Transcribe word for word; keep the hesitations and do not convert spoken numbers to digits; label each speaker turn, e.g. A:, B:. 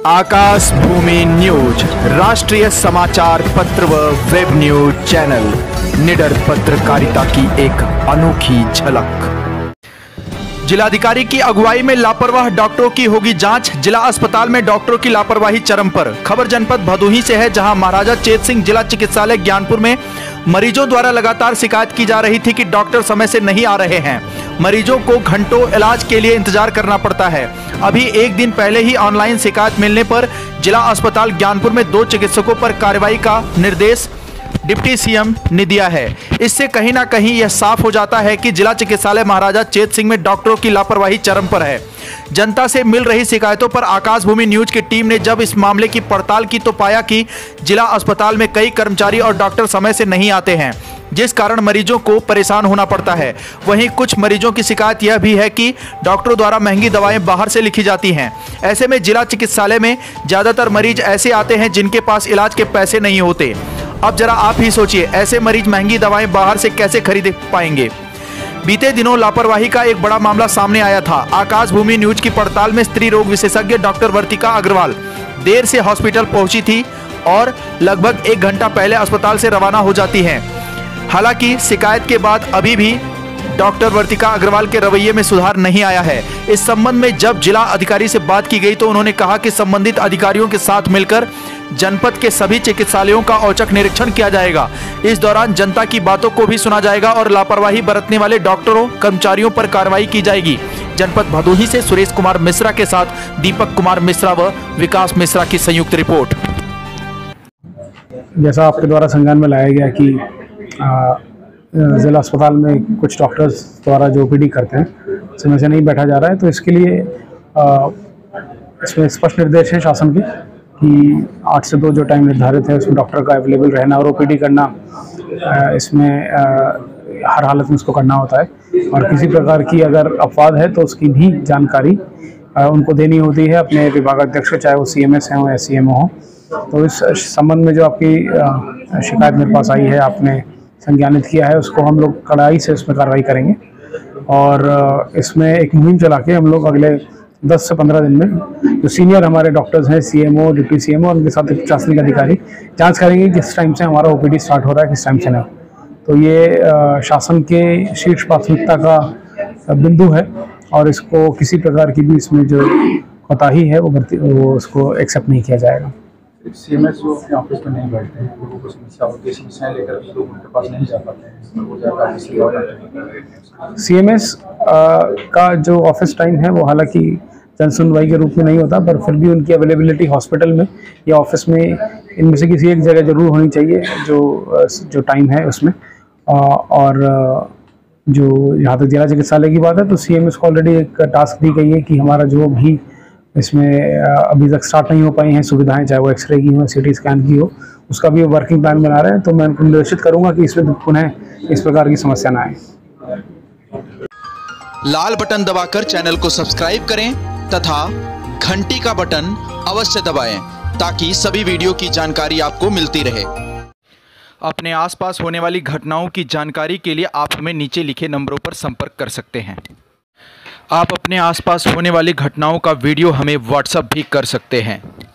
A: आकाश भूमि news राष्ट्रीय समाचार पत्र व वेब न्यूज चैनल निडर पत्रकारिता की एक अनोखी झलक। जिलाधिकारी की अगुवाई में लापरवाह डॉक्टरों की होगी जांच। जिला अस्पताल में डॉक्टरों की लापरवाही चरम पर। खबर जनपद भदोही से है, जहां महाराजा चेत सिंह जिला चिकित्सालय ज्ञानपुर में मरीजों द्वारा लगातार शिकायत की जा रही थी कि डॉक्टर समय से नहीं आ रहे हैं। मरीजों को घंटों इलाज के लिए इंतजार करना पड़ता है। अभी एक दिन पहले ही ऑनलाइन शिकायत मिलने पर जिला अस्पताल ज्ञानपुर में दो चिकित्सकों पर कार्रवाई का निर्देश डिप्टी सीएम ने दिया है। इससे कहीं ना कहीं यह साफ हो जाता है कि जिला चिकित्सालय महाराजा चेत सिंह में डॉक्टरों की लापरवाही चरम पर है। जनता से मिल रही शिकायतों पर आकाश भूमि न्यूज की टीम ने जब इस मामले की पड़ताल की तो पाया कि जिला अस्पताल में कई कर्मचारी और डॉक्टर समय से नहीं आते हैं, जिस कारण मरीजों को परेशान होना पड़ता है। वहीं कुछ मरीजों की शिकायत यह भी है कि डॉक्टरों द्वारा महंगी दवाएं बाहर से लिखी जाती हैं। ऐसे में जिला चिकित्सालय में ज्यादातर मरीज ऐसे आते हैं जिनके पास इलाज के पैसे नहीं होते। अब जरा आप ही सोचिए, ऐसे मरीज महंगी दवाएं बाहर से कैसे खरीद पाएंगे। बीते दिनों लापरवाही का एक बड़ा मामला सामने आया था। आकाश भूमि न्यूज की पड़ताल में स्त्री रोग विशेषज्ञ डॉक्टर वर्तिका अग्रवाल देर से हॉस्पिटल पहुंची थी और लगभग एक घंटा पहले अस्पताल से रवाना हो जाती हैं। हालांकि शिकायत के बाद अभी भी डॉक्टर वर्तिका अग्रवाल के रवैये में सुधार नहीं आया है। इस संबंध में जब जिला अधिकारी से बात की गई तो उन्होंने कहा कि संबंधित अधिकारियों के साथ मिलकर जनपद के सभी चिकित्सालयों का औचक निरीक्षण किया जाएगा। इस दौरान जनता की बातों को भी सुना जाएगा और लापरवाही बरतने वाले डॉक्टरों कर्मचारियों पर कार्रवाई की जाएगी। जनपद भदोही से सुरेश कुमार मिश्रा के साथ दीपक कुमार मिश्रा व विकास मिश्रा की संयुक्त रिपोर्ट।
B: जैसा आपके द्वारा संज्ञान में लाया गया कि आ, जिला अस्पताल में कुछ डॉक्टर्स द्वारा जो ओपीडी करते हैं समय से नहीं बैठा जा रहा है, तो इसके लिए आ, इसमें स्पष्ट निर्देश है शासन के कि आठ से दो जो टाइम निर्धारित है उसमें डॉक्टर का अवेलेबल रहना और ओपीडी करना, आ, इसमें आ, हर हालत में उसको करना होता है। और किसी प्रकार की अगर अपवाद है तो उसकी भी जानकारी आ, उनको देनी होती है अपने विभागाध्यक्ष, चाहे वो सी एम एस हैं या सी एम ओ हों। तो इस संबंध में जो आपकी आ, शिकायत मेरे पास आई है, आपने संज्ञानित किया है, उसको हम लोग कड़ाई से उसमें कार्रवाई करेंगे और इसमें एक मुहिम चला के हम लोग अगले दस से पंद्रह दिन में जो सीनियर हमारे डॉक्टर्स हैं, सीएमओ, डिप्टी सीएमओ और उनके साथ एक प्रशासनिक अधिकारी जांच करेंगे किस टाइम से हमारा ओपीडी स्टार्ट हो रहा है, किस टाइम से नहीं। तो ये शासन के शीर्ष प्राथमिकता का बिंदु है और इसको किसी प्रकार की भी इसमें जो कोताही है वो वो उसको एक्सेप्ट नहीं किया जाएगा।
C: सीएमएस जो अपने ऑफिस में नहीं बैठते हैं, लोगों को समस्या होती है, समस्याएं लेकर लोग उनके पास नहीं जा पाते हैं, वो जाकर ऑफिस से लौट आते हैं।
B: सीएमएस का जो ऑफिस टाइम है वो हालांकि जनसुनवाई के रूप में नहीं होता, पर फिर भी उनकी अवेलेबिलिटी हॉस्पिटल में या ऑफिस में इनमें से किसी एक जगह जरूर होनी चाहिए जो जो टाइम है उसमें। और जो यहाँ तक जिला चिकित्सालय की बात है तो सीएमएस को ऑलरेडी एक टास्क दी गई है कि हमारा जो भी इसमें अभी तक स्टार्ट नहीं हो पाई हैं सुविधाएं, चाहे वो एक्सरे की हो, सीटी स्कैन की हो, उसका भी वर्किंग प्लान बना रहे हैं। तो मैं उनको निर्देशित करूंगा कि इसमें पुनः इस प्रकार की समस्या ना आए।
A: लाल बटन दबाकर चैनल को सब्सक्राइब करें तथा घंटी का बटन अवश्य दबाएं ताकि सभी वीडियो की जानकारी आपको मिलती रहे। अपने आसपास होने वाली घटनाओं की जानकारी के लिए आप हमें नीचे लिखे नंबरों पर संपर्क कर सकते हैं। आप अपने आसपास होने वाली घटनाओं का वीडियो हमें व्हाट्सएप भी कर सकते हैं।